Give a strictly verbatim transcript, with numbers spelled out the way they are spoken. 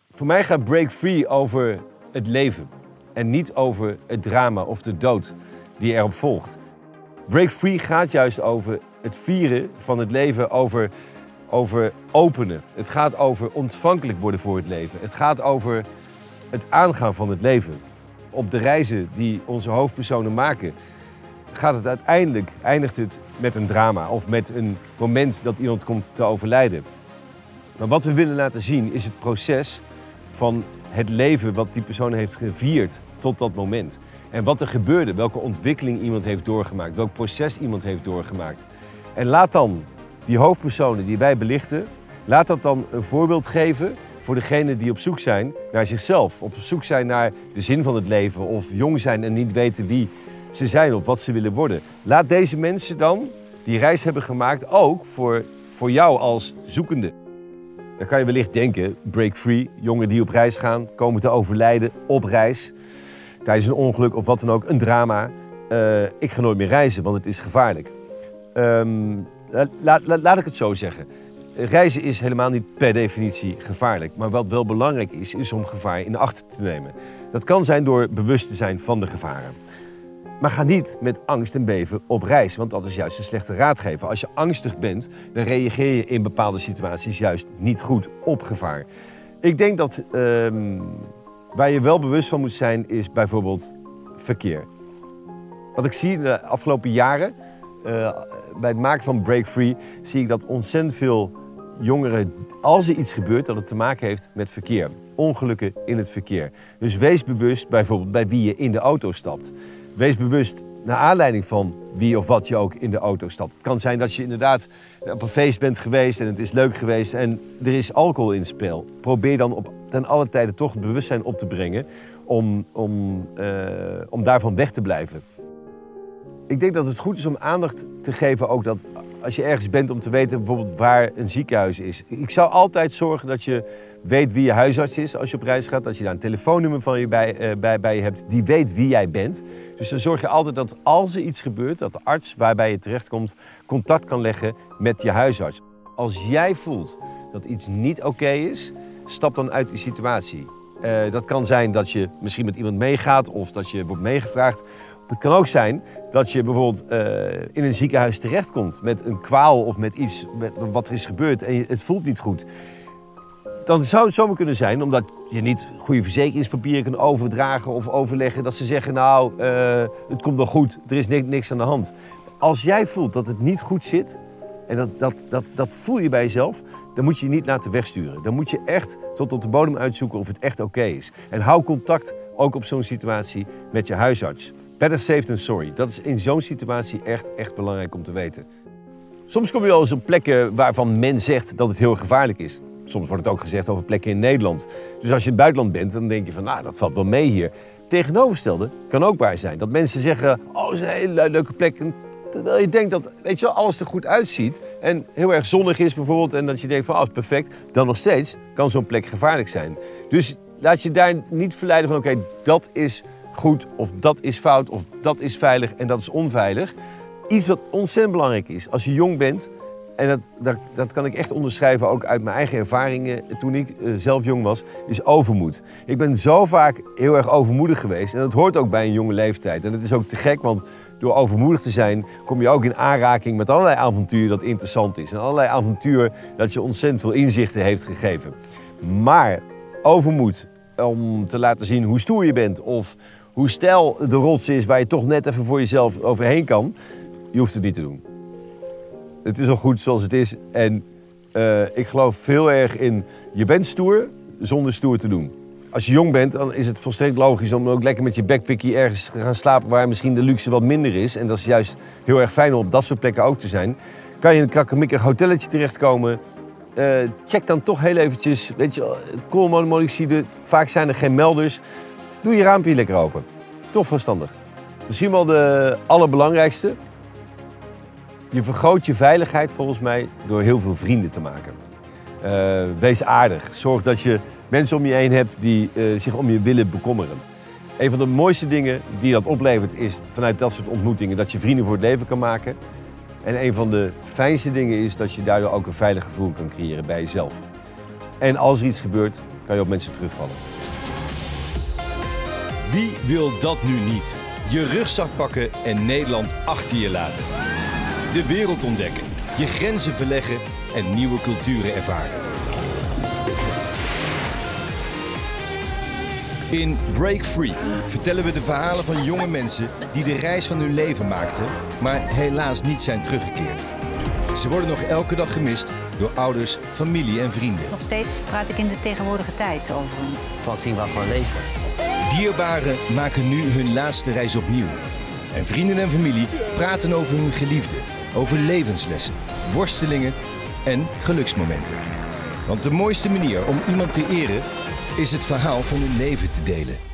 Voor mij gaat Break Free over het leven en niet over het drama of de dood die erop volgt. Break Free gaat juist over het vieren van het leven, over, over openen. Het gaat over ontvankelijk worden voor het leven. Het gaat over het aangaan van het leven. Op de reizen die onze hoofdpersonen maken, gaat het uiteindelijk, eindigt het met een drama of met een moment dat iemand komt te overlijden. Maar wat we willen laten zien is het proces van het leven wat die persoon heeft gevierd tot dat moment. En wat er gebeurde, welke ontwikkeling iemand heeft doorgemaakt, welk proces iemand heeft doorgemaakt. En laat dan die hoofdpersonen die wij belichten, laat dat dan een voorbeeld geven voor degenen die op zoek zijn naar zichzelf. Op zoek zijn naar de zin van het leven of jong zijn en niet weten wie ze zijn of wat ze willen worden. Laat deze mensen dan die reis hebben gemaakt ook voor, voor jou als zoekende. Dan kan je wellicht denken, break free, jongeren die op reis gaan, komen te overlijden op reis. Tijdens een ongeluk of wat dan ook, een drama. Uh, ik ga nooit meer reizen, want het is gevaarlijk. Um, la, la, laat ik het zo zeggen. Reizen is helemaal niet per definitie gevaarlijk. Maar wat wel belangrijk is, is om gevaar in acht te nemen. Dat kan zijn door bewust te zijn van de gevaren. Maar ga niet met angst en beven op reis, want dat is juist een slechte raadgever. Als je angstig bent, dan reageer je in bepaalde situaties juist niet goed op gevaar. Ik denk dat um, waar je wel bewust van moet zijn, is bijvoorbeeld verkeer. Wat ik zie de afgelopen jaren, uh, bij het maken van Break Free, zie ik dat ontzettend veel jongeren, als er iets gebeurt, dat het te maken heeft met verkeer. Ongelukken in het verkeer. Dus wees bewust bijvoorbeeld bij wie je in de auto stapt. Wees bewust naar aanleiding van wie of wat je ook in de auto stapt. Het kan zijn dat je inderdaad op een feest bent geweest en het is leuk geweest en er is alcohol in het spel. Probeer dan op, ten alle tijde toch het bewustzijn op te brengen om, om, uh, om daarvan weg te blijven. Ik denk dat het goed is om aandacht te geven ook dat als je ergens bent om te weten bijvoorbeeld waar een ziekenhuis is. Ik zou altijd zorgen dat je weet wie je huisarts is als je op reis gaat. Dat je daar een telefoonnummer van je bij, uh, bij, bij je hebt die weet wie jij bent. Dus dan zorg je altijd dat als er iets gebeurt, dat de arts waarbij je terechtkomt contact kan leggen met je huisarts. Als jij voelt dat iets niet oké is, stap dan uit die situatie. Uh, dat kan zijn dat je misschien met iemand meegaat of dat je wordt meegevraagd. Het kan ook zijn dat je bijvoorbeeld uh, in een ziekenhuis terechtkomt met een kwaal of met iets met wat er is gebeurd en je, het voelt niet goed. Dan zou het zomaar kunnen zijn, omdat je niet goede verzekeringspapieren kan overdragen of overleggen, dat ze zeggen, nou, uh, het komt wel goed, er is niks, niks aan de hand. Als jij voelt dat het niet goed zit, en dat, dat, dat, dat voel je bij jezelf, dan moet je je niet laten wegsturen. Dan moet je echt tot op de bodem uitzoeken of het echt oké is. En hou contact ook op zo'n situatie met je huisarts. Better safe than sorry. Dat is in zo'n situatie echt, echt belangrijk om te weten. Soms kom je wel eens op plekken waarvan men zegt dat het heel gevaarlijk is. Soms wordt het ook gezegd over plekken in Nederland. Dus als je in het buitenland bent, dan denk je van, nou, dat valt wel mee hier. Tegenovergestelde kan ook waar zijn. Dat mensen zeggen, oh, het is een hele leuke plek. Terwijl je denkt dat, weet je wel, alles er goed uitziet en heel erg zonnig is bijvoorbeeld en dat je denkt van, oh, perfect, dan nog steeds kan zo'n plek gevaarlijk zijn. Dus laat je daar niet verleiden van, oké, okay, dat is goed of dat is fout of dat is veilig en dat is onveilig. Iets wat ontzettend belangrijk is als je jong bent, en dat, dat, dat kan ik echt onderschrijven ook uit mijn eigen ervaringen toen ik uh, zelf jong was, is overmoed. Ik ben zo vaak heel erg overmoedig geweest en dat hoort ook bij een jonge leeftijd. En dat is ook te gek, want door overmoedig te zijn kom je ook in aanraking met allerlei avontuur dat interessant is. En allerlei avontuur dat je ontzettend veel inzichten heeft gegeven. Maar overmoed om te laten zien hoe stoer je bent of hoe steil de rots is waar je toch net even voor jezelf overheen kan, je hoeft het niet te doen. Het is al goed zoals het is en uh, ik geloof heel erg in, je bent stoer zonder stoer te doen. Als je jong bent, dan is het volstrekt logisch om ook lekker met je backpackie ergens te gaan slapen waar misschien de luxe wat minder is. En dat is juist heel erg fijn om op dat soort plekken ook te zijn. Kan je in een krakkemikkig hotelletje terechtkomen. Uh, check dan toch heel eventjes, weet je, koolmonoxide, vaak zijn er geen melders. Doe je raampje lekker open. Toch verstandig. Misschien wel de allerbelangrijkste. Je vergroot je veiligheid volgens mij door heel veel vrienden te maken. Uh, wees aardig. Zorg dat je mensen om je heen hebt die uh, zich om je willen bekommeren. Een van de mooiste dingen die dat oplevert is vanuit dat soort ontmoetingen dat je vrienden voor het leven kan maken. En een van de fijnste dingen is dat je daardoor ook een veilig gevoel kan creëren bij jezelf. En als er iets gebeurt, kan je op mensen terugvallen. Wie wil dat nu niet? Je rugzak pakken en Nederland achter je laten. De wereld ontdekken, je grenzen verleggen en nieuwe culturen ervaren. In Break Free vertellen we de verhalen van jonge mensen die de reis van hun leven maakten, maar helaas niet zijn teruggekeerd. Ze worden nog elke dag gemist door ouders, familie en vrienden. Nog steeds praat ik in de tegenwoordige tijd over hem. Van zien we gewoon leven. Dierbaren maken nu hun laatste reis opnieuw. En vrienden en familie praten over hun geliefden, over levenslessen, worstelingen en geluksmomenten. Want de mooiste manier om iemand te eren is het verhaal van hun leven te delen.